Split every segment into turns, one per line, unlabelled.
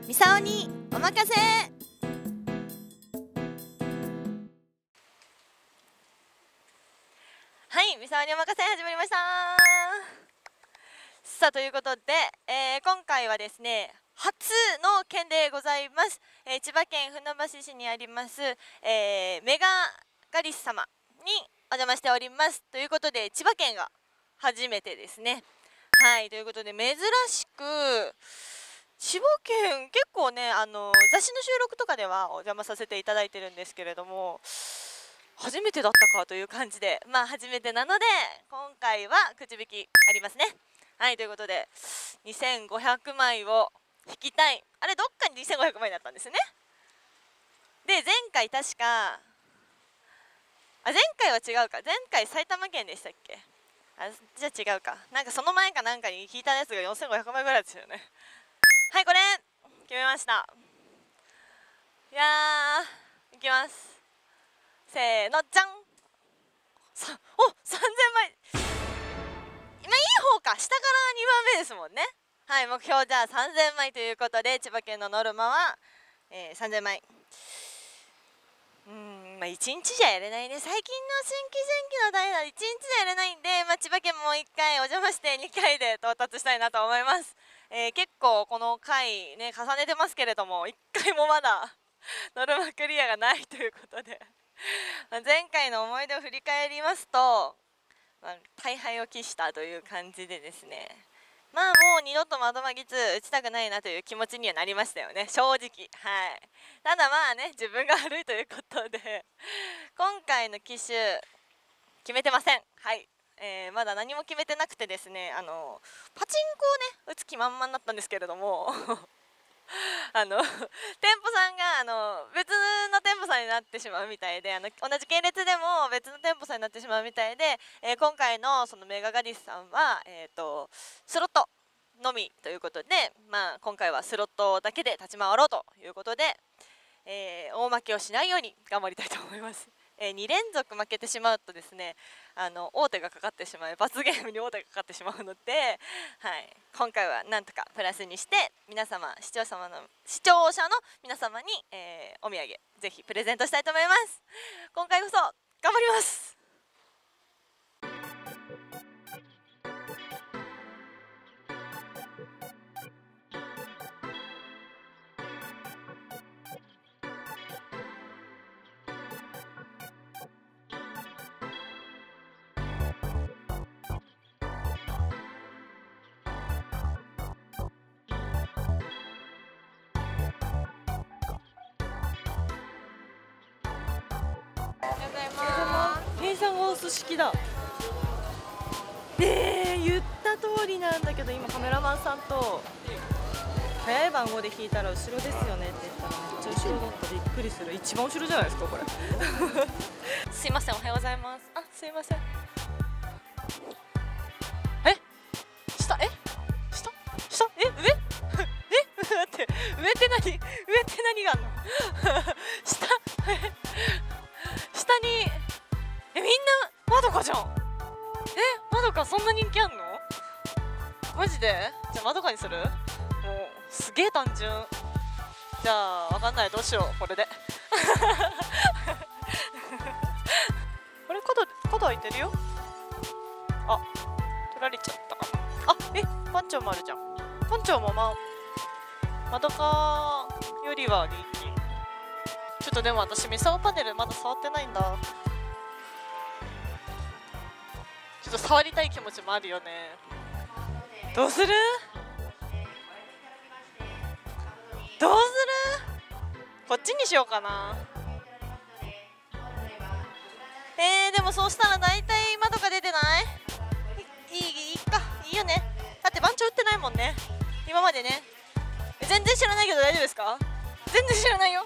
ミサオにお任せ。はい、ミサオにお任せ始まりました。さあということで、今回はですね初の件でございます。千葉県船橋市にあります、メガガリス様にお邪魔しております。ということで千葉県が初めてですね。はい、ということで珍しく千葉県結構ね雑誌の収録とかではお邪魔させていただいてるんですけれども、初めてだったかという感じで、まあ初めてなので今回はくじ引きありますね。はい、ということで2500枚を引きたい。あれどっかに2500枚だったんですね。で前回確か前回は違うか、前回埼玉県でしたっけ。じゃあ違うか、なんかその前かなんかに引いたやつが4500枚ぐらいですよね。はい、これ決めました。いやーいきます。せーの、じゃん。お、3000枚。今いい方か、下から2番目ですもんね。はい、目標じゃあ3000枚ということで、千葉県のノルマは、3000枚。まあ1日じゃやれないね。最近の新規前期の代は1日じゃやれないんで、まあ、千葉県も1回お邪魔して2回で到達したいなと思います。結構この回ね重ねてますけれども、1回もまだノルマクリアがないということで前回の思い出を振り返りますと、大敗を喫したという感じでですね、まあもう二度と窓マギツ打ちたくないなという気持ちにはなりましたよね、正直。はい、ただまあね、自分が悪いということで今回の機種決めてません。はい、まだ何も決めてなくてですね、パチンコをね打つ気満々だったんですけれども店舗さんが別の店舗さんになってしまうみたいで、同じ系列でも別の店舗さんになってしまうみたいで、今回のそのメガガリスさんは、スロットのみということで、まあ、今回はスロットだけで立ち回ろうということで、大負けをしないように頑張りたいと思います。2連続負けてしまうとですね、王手がかかってしまい、罰ゲームに王手がかかってしまうので、はい、今回はなんとかプラスにして皆様視聴者の皆様に、お土産ぜひプレゼントしたいと思います。今回こそ頑張ります。計算が押す式だ。言った通りなんだけど、今カメラマンさんと早い番号で引いたら後ろですよねって言ったらめっちゃ後ろだった。びっくりする。一番後ろじゃないですかこれすいません、おはようございます。あ、すいません。下上待って、上って何があんの下にみんなまどかじゃん。まどかそんな人気あんの？マジで？じゃあまどかにする？もうすげえ単純。じゃあわかんない、どうしようこれでこれ角開いてるよ。あ、取られちゃったかな。パンチョもあるじゃん。パンチョもまどかよりは人気。ちょっとでも私ミサオパネルまだ触ってないんだ。ちょっと触りたい気持ちもあるよね。どうする？こっちにしようかな。でもそうしたら大体窓が出てない？いいよね。だって番長打ってないもんね今までね。全然知らないけど大丈夫ですか？全然知らないよ。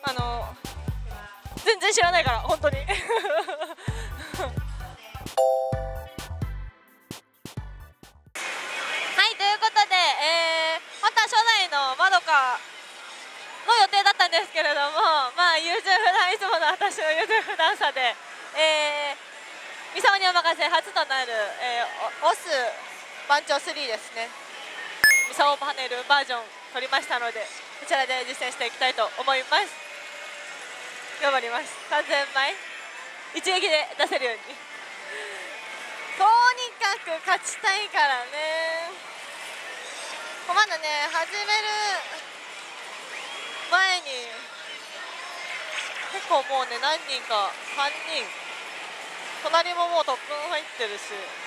全然知らないから本当にはい、ということで、本当は初代のまどかの予定だったんですけれども、まあ優柔不断、いつもの私の優柔不断さで、ミサオにお任せ初となる、オス番長3ですね。ミサオパネルバージョン取りましたので、 こちらで実践していきたいと思います。頑張ります。3000枚一撃で出せるようにとにかく勝ちたいからね。まだね始める前に結構もうね何人か3人隣ももう特訓入ってるし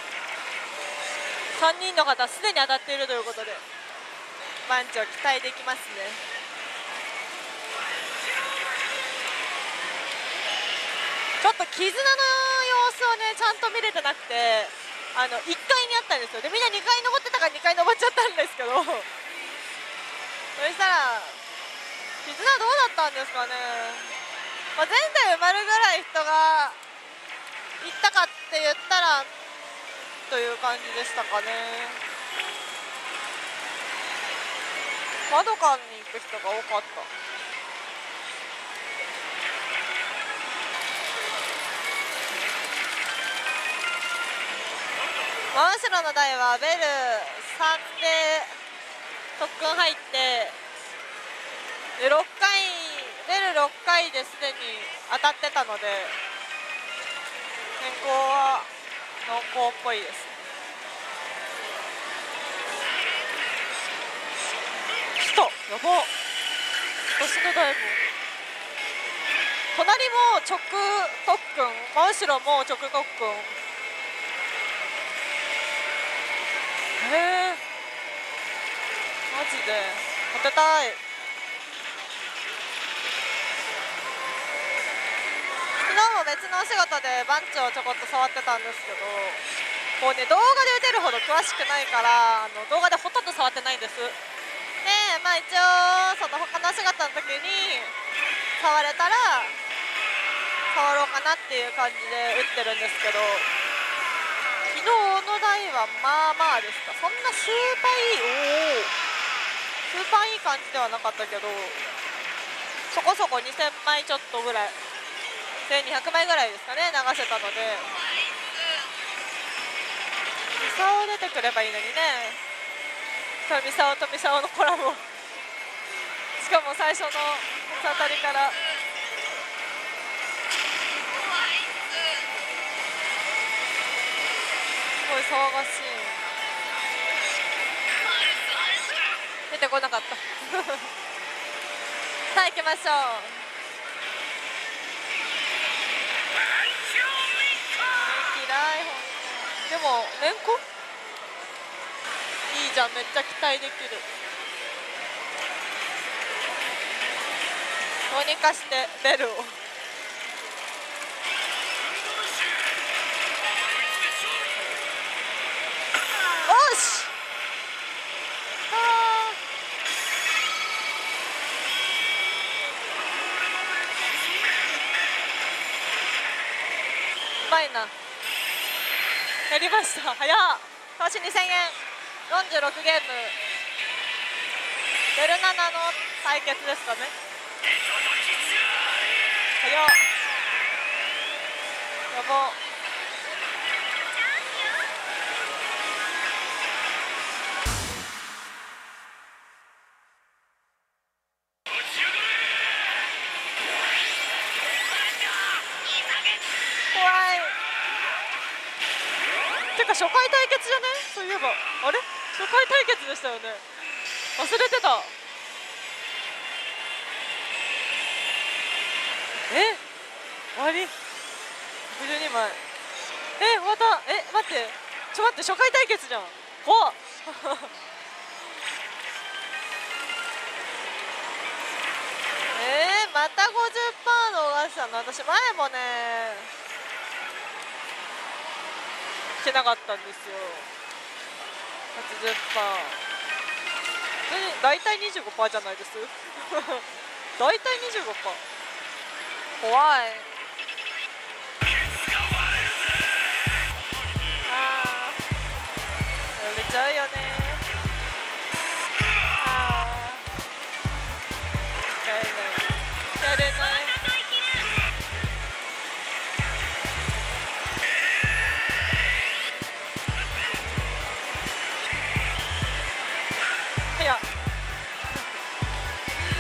3人の方すでに当たっているということで番長期待できますね。ちょっと絆の様子をねちゃんと見れてなくて1階にあったんですよ。でみんな2階登ってたから2階登っちゃったんですけどそしたら絆どうだったんですかね。前台埋まるぐらい人が行ったかって言ったらという感じでしたかね。窓間に行く人が多かった。真後ろの台はベル3で特訓入ってでベル6回ですでに当たってたので変更は濃厚っぽいです。やばっ私の台も隣も直特訓真後ろも直特訓マジで当てたい。昨日も別のお仕事で番長ちょこっと触ってたんですけどもうね動画で打てるほど詳しくないから動画でほとんど触ってないんです。で一応その他のお仕事の時に触れたら触ろうかなっていう感じで打ってるんですけど昨日の台はまあまあでした。そんなスーパーいい感じではなかったけどそこそこ2000枚ちょっとぐらい1200枚ぐらいですかね流せたのでミサオ出てくればいいのにね。ミサオとミサオのコラボしかも最初のあたりからすごい騒がしい。出てこなかったさあ行きましょう。嫌いでも連呼いいじゃんめっちゃ期待できる。どうにかしてベルをうまいな。やりました。早っ。投資2000円46ゲームベル7の対決ですかね。早っやば。てか初回対決じゃね。そういえばあれ初回対決でしたよね。忘れてた。終わり52枚終わった。待って初回対決じゃん。怖っまた 50% 逃したの。私前もねいけなかったんですよ。80%大体 25% じゃないです大体 25%怖い。売れちゃうよね。使えない早っ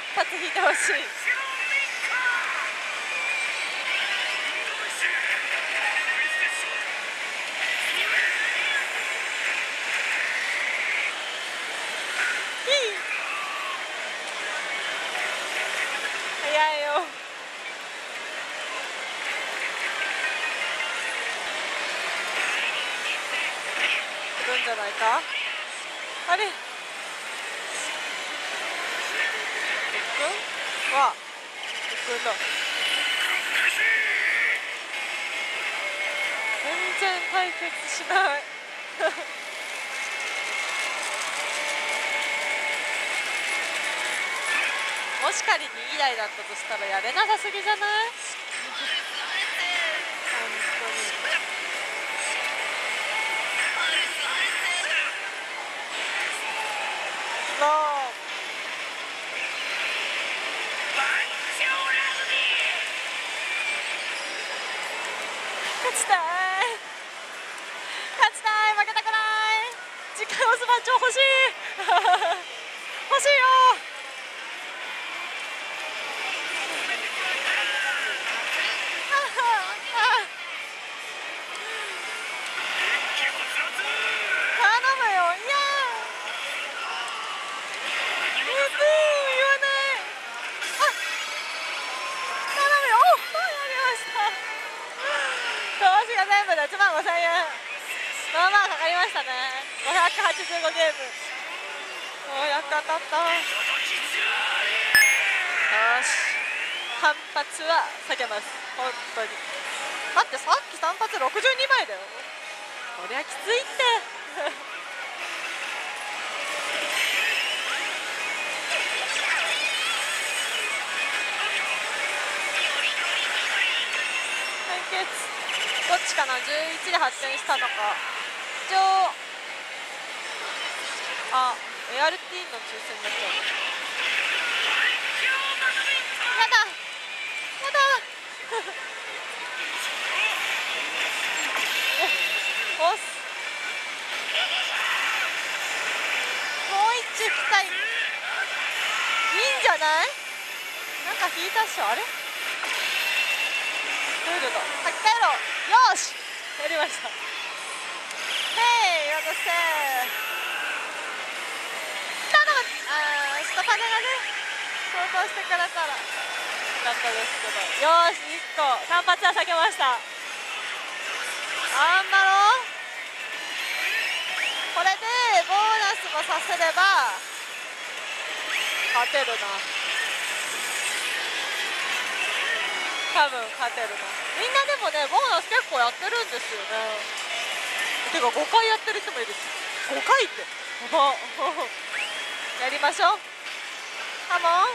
発引いてほしい。早いよ。来るんじゃないか。あれ、は特訓だ。全然対決しないもし仮に2台だったとしたらやれなさすぎじゃない本当に。そう勝ちたい勝ちたい、負けたくない。次回オス番長欲しい欲しいよ。頼むよ。いや言わない。あ、頼むよ。お、やりました。投資が全部で1万5000円。まあまあかかりましたね。585ゲーム。ようやく当たった。よし、反発は避けます。本当に。だってさっき3発62枚だよ。こりゃきついって対決どっちかな。11で発展したのか。一応あ、ART の抽選になっちゃう。やだやだおっす。もう一機たい。いいんじゃない。なんか引いたっしょ。あれどういうこと。書き換えろ。よーし、やりました。へい、渡せ。頼む。ちょっと金がね相当してくれたらよかったですけど。よーし、1個単発は避けました。あんだろ。これでボーナスもさせれば勝てるな。多分勝てるな。みんなでもねボーナス結構やってるんですよね。てか5回やってる人もいるし。5回ってやりましょう。カモン。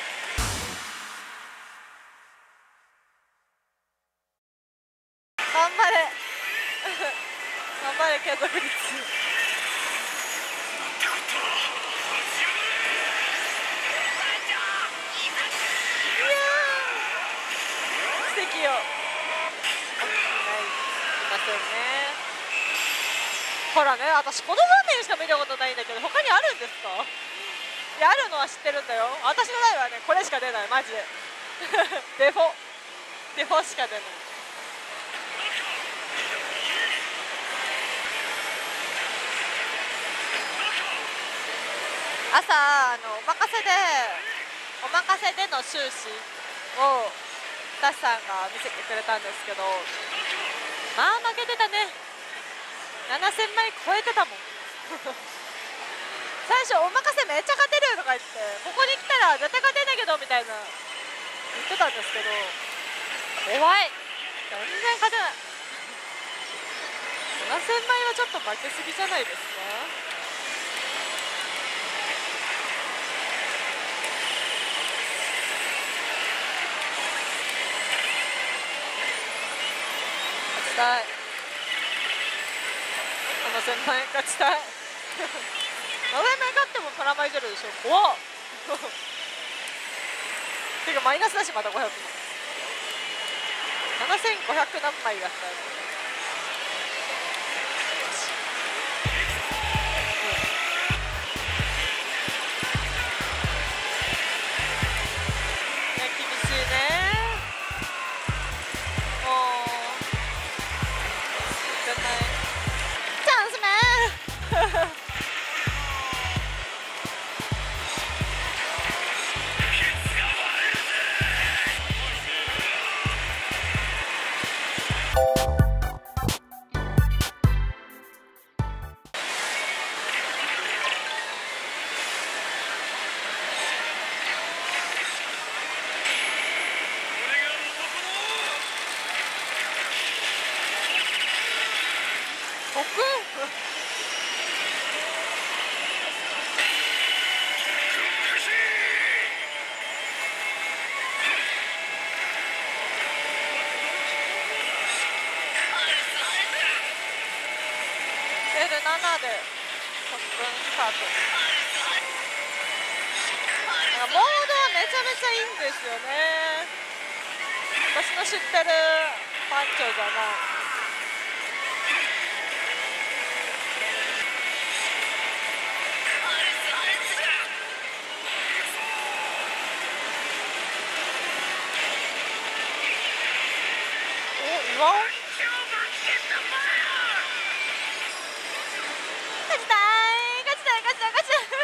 頑張れ頑張れ継続率。奇跡よ。起きないいませんね。ほらね、私この画面しか見たことないんだけど他にあるんですか。いや、あるのは知ってるんだよ。私の台はねこれしか出ないマジでデフォしか出ない。朝お任せでの収支をダッさんが見せてくれたんですけど、まあ負けてたね。7000枚超えてたもん最初お任せめっちゃ勝てるとか言って、ここに来たら絶対勝てんだけどみたいな言ってたんですけど、怖い、全然勝てない。7000枚はちょっと負けすぎじゃないですか。勝ちたい7000万円勝ちたい7000万円勝ってもプラマイゼロでしょ。怖ってかマイナスだし、また500万。7500何枚だったら特訓L7 で特訓スタート。モードはめちゃめちゃいいんですよね。私の知ってるパンチョじゃない。お、岩尾勝ちたい勝ちたい勝ちたい勝ちたい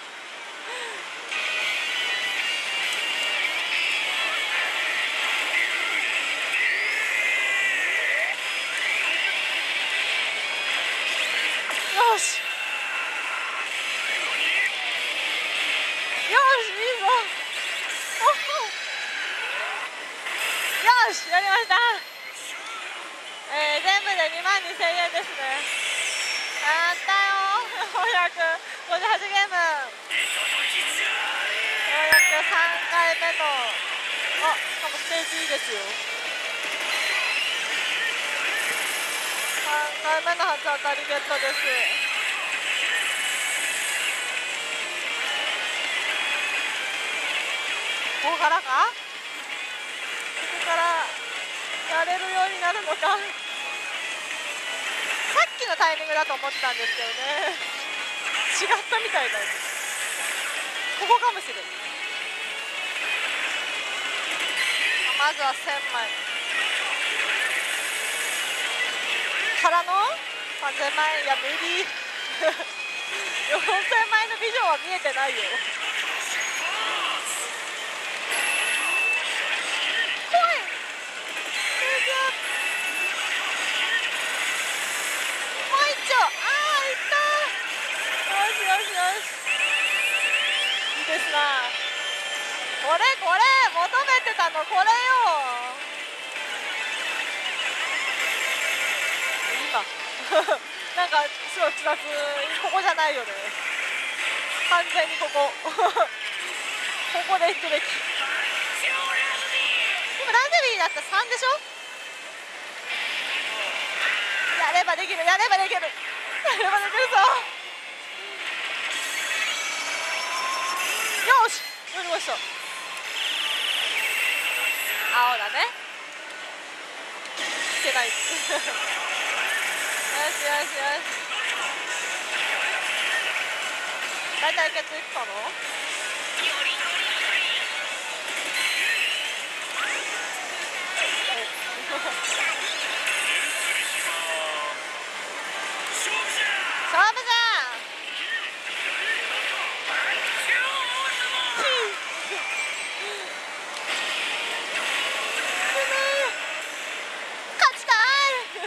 よしよし、いいぞよし、やりました。全部で22,000円ですね。やったよ458ゲーム。ようやく3回目のしかもステージいいですよ。3回目の初当たりゲットです。ここからか、ここからやれるようになるのか。さっきのタイミングだと思ってたんですけどね、違ったみたいだよ。ここかもしれない。まずは1000枚からの3000枚。いや無理4000枚のビジョンは見えてないよ。これ求めてたのこれよ。今なんかすごい複雑。ここじゃないよね、完全にここここで行くべき。今ラグビーだったら3でしょ。やればできるやればできるやればできるぞ。よし、やりました。青だね。いけないよしよしよし。大体決いったの勝負じゃん。勝ちたい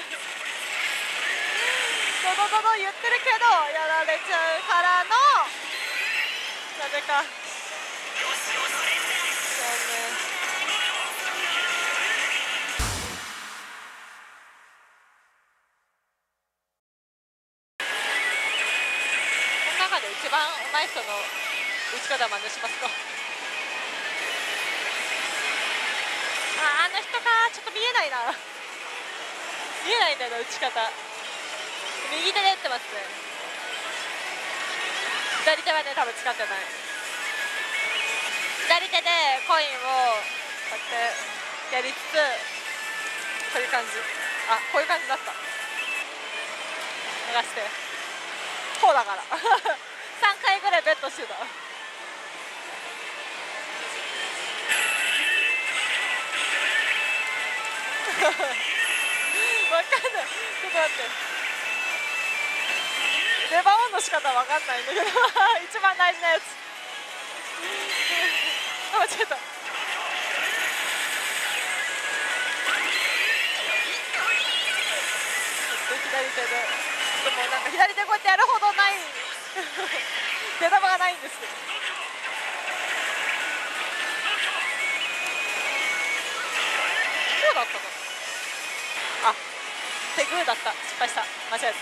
ドドドド言ってるけどやられちゃうからのなぜかこの中で一番上手い人の打ち方真似しますか。あの人か、ちょっと見えないな見えないんだよな打ち方。右手で打ってますね。左手はね多分使ってない。左手でコインをこうやってやりつつこういう感じ。あ、こういう感じだった。流してこうだから3回ぐらいベットしてたわかんない。ちょっと待って。レバーオンの仕方わかんないんだけど一番大事なやつ間違えた。左手ででもなんか左手こうやってやるほどない出玉がないんですけど。そうだったかなあ。 手グーだった。失敗した。間違えた。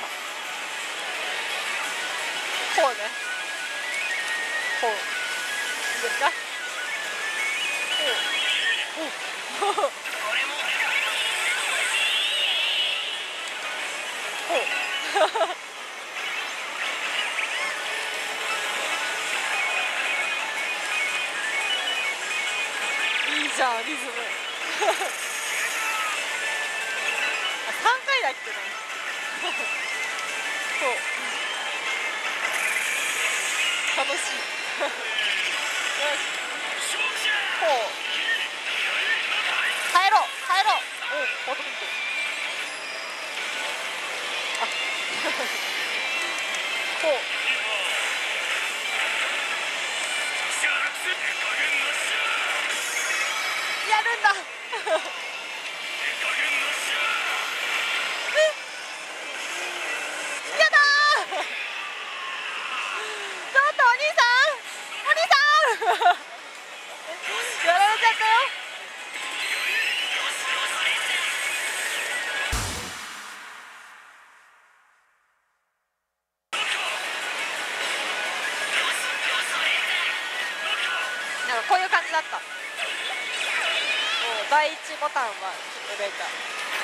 こうね。こう。いいですか。こう。こう。こう。いいじゃん、リズム。あ、3回だっけな。こう。楽しい。よし。こう。帰ろう、帰ろう。お、バドミントン。あ。こう。やるんだ。やだー。ちょっとお兄さん、お兄さん。やられちゃったよ。なんかこういう感じだった。第1ボタンはちょっとレーター。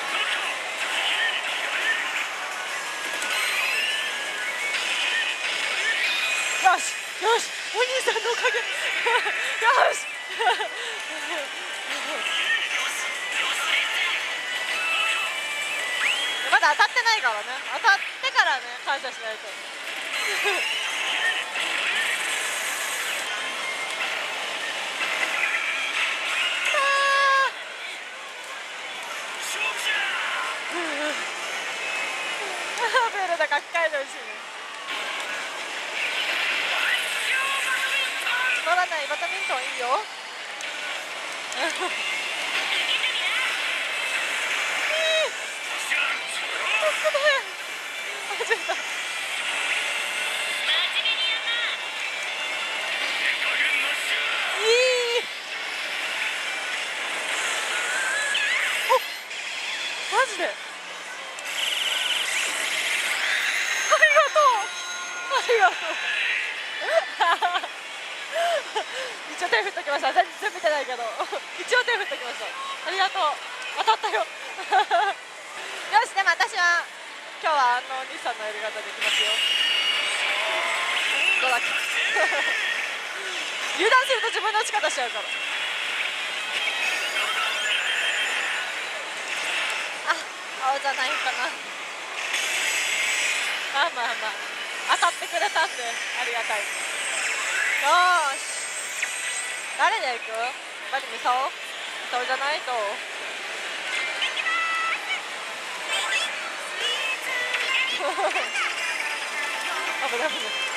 よしよし、お兄さんのおかげ。よし。まだ当たってないからね。当たってからね、感謝しないと。ベルだ、書き換えてほしいね。つまらないバドミントンいいよ。マジで。ありがとう。ありがとう。一応手振っときました。全然見てないけど。一応手振っときました。ありがとう。当たったよ。よし、でも私は今日は西さんのやり方でいきますよ。どうだっけ。油断すると自分の打ち方しちゃうから。あ、青じゃないかな。まあまあまあ、当たってくれたんでありがたい。よーし、誰で行く。やっぱりミサオじゃないと。危ない危ない。